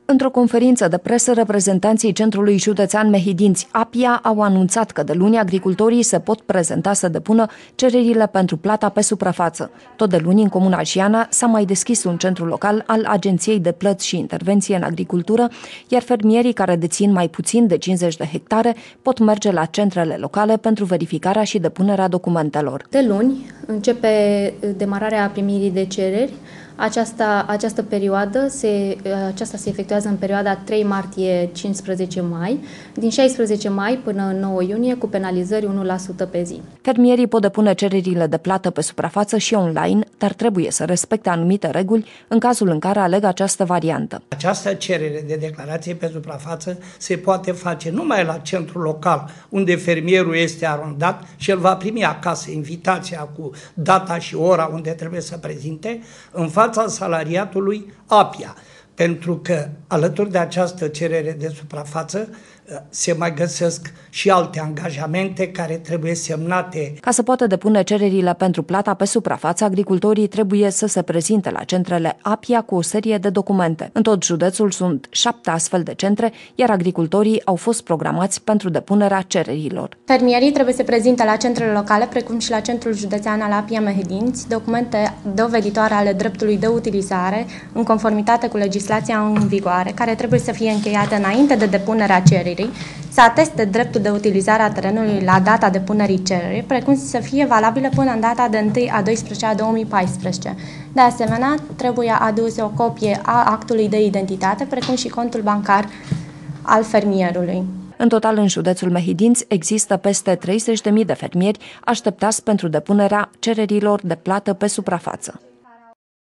Într-o conferință de presă, reprezentanții Centrului Județean Mehedinți Apia au anunțat că de luni agricultorii se pot prezenta să depună cererile pentru plata pe suprafață. Tot de luni, în Comuna Jiana, s-a mai deschis un centru local al Agenției de Plăți și Intervenție în Agricultură, iar fermierii care dețin mai puțin de 50 de hectare pot merge la centrele locale pentru verificarea și depunerea documentelor. De luni începe demararea primirii de cereri. Această perioadă se efectuează în perioada 3 martie-15 mai, din 16 mai până în 9 iunie, cu penalizări 1% pe zi. Fermierii pot depune cererile de plată pe suprafață și online, dar trebuie să respecte anumite reguli în cazul în care aleg această variantă. Această cerere de declarație pe suprafață se poate face numai la centrul local, unde fermierul este arondat și el va primi acasă invitația cu data și ora unde trebuie să prezinte, în fața salariatului Apia, pentru că alături de această cerere de suprafață se mai găsesc și alte angajamente care trebuie semnate. Ca să poată depune cererile pentru plata pe suprafață, agricultorii trebuie să se prezinte la centrele Apia cu o serie de documente. În tot județul sunt 7 astfel de centre, iar agricultorii au fost programați pentru depunerea cererilor. Fermierii trebuie să prezinte la centrele locale, precum și la Centrul Județean al Apia Mehedinți, documente doveditoare ale dreptului de utilizare, în conformitate cu legislația în vigoare, care trebuie să fie încheiate înainte de depunerea cererii, să ateste dreptul de utilizare a terenului la data depunerii cererii, precum să fie valabilă până în data de 1/12/2014. De asemenea, trebuie adusă o copie a actului de identitate, precum și contul bancar al fermierului. În total, în județul Mehedinți există peste 30.000 de fermieri așteptați pentru depunerea cererilor de plată pe suprafață.